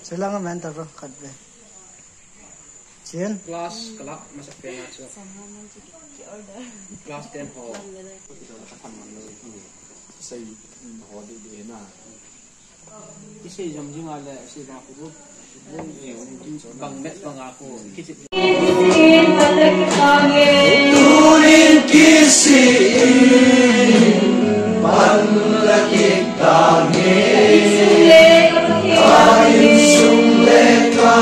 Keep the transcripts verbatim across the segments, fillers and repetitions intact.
Silang ang mentor bro, kadbe. Chen. Class kelak masak kaya so. Class ten ho. Kita nak thamman le ki. Sei ho de de na. Isi jam jing ale si ba ku. Bang met bang aku. Kisi. Turin kisi. Palakit tangi. Ain sumleka.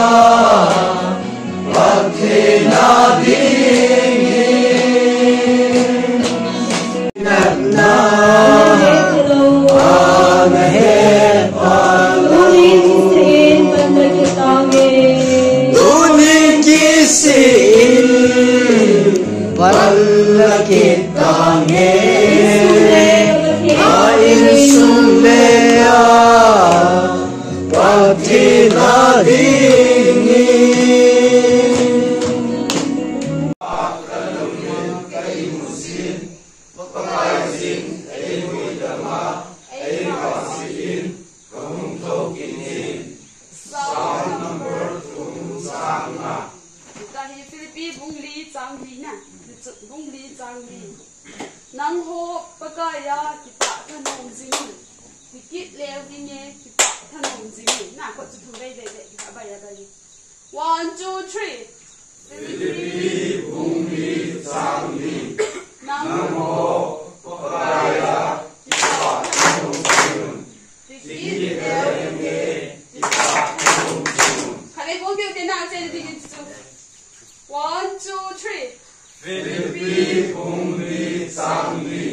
Pathena dingi. Nana. Anahe palurin sin palakit tangi. Turin kisi. Palakit tangi. Ain sumleka. Pathena dingi. Nang ho pagaya kita thanong jing dikit lew dinge kita thanong jing na ko chu thumei de de kita ba ya ba ni one two three Philippi bungli jangli nang ho pagaya kita thanong jing dikit lew dinge kita thanong jing kare ko ge de na che de de chu one two three Philippi bungli jangli